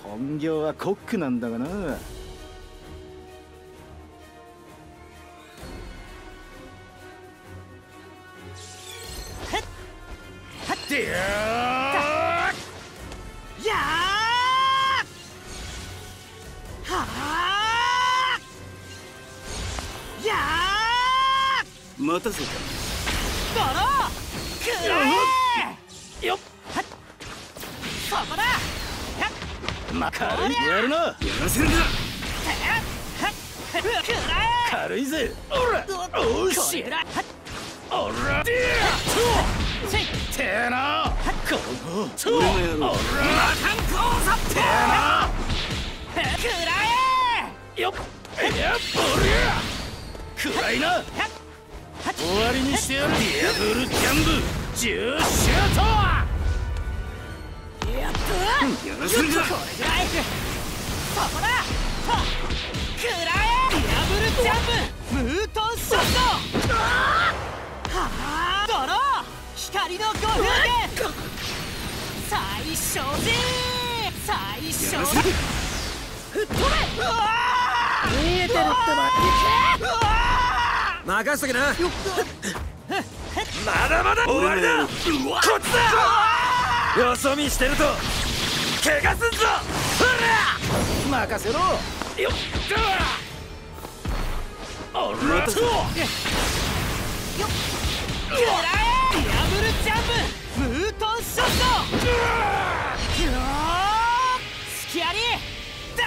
本業はコックなんだがな。はってやーやーはーやー待たせた。ドローくらえよっそこだ。軽いやるな。やらせるか。軽いぜ。おらおしおらてえな。このとおらマカンコーサってえな。くらえよっやっおりゃくらいな。終わりにしてやる。ディアブルジャンブ10シュート。やらせるか。これぐらいそこだ。くらえディアブルジャンプムートンショット。はあドロー光の5風剣最小時最小だ。吹っ飛べ。見えてるってば。任せとけな。まだまだ終わりだ。こっちだ。よそ見してると怪我すんぞ。ほら任せろ。よっおらとよっくらえディアブルジャンプムートンショット。スキアリだ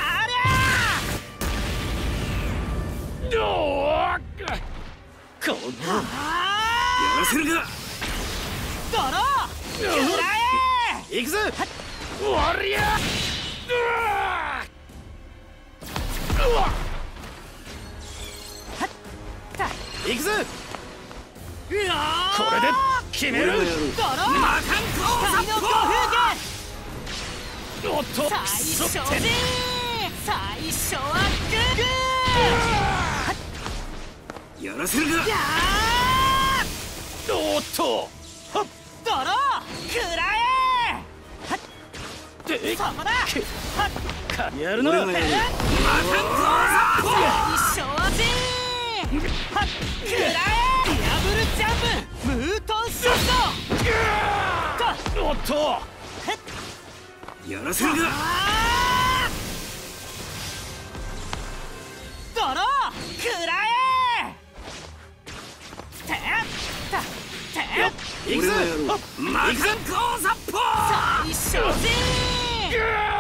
りゃこのやらせるか。ドローくらえ行くぜ。おりゃ行くぜ。これで決める。ドローマカンコーサッポー。おっと最初で最初はグーやらせるか。おっとドローくらえそこだ。やるな。マカンコーサッポー。最初はくらえディアブルジャンプムートンショット。おっとやらせるか。ドローくらえ行くぜ。マカンコーサッポー。最初で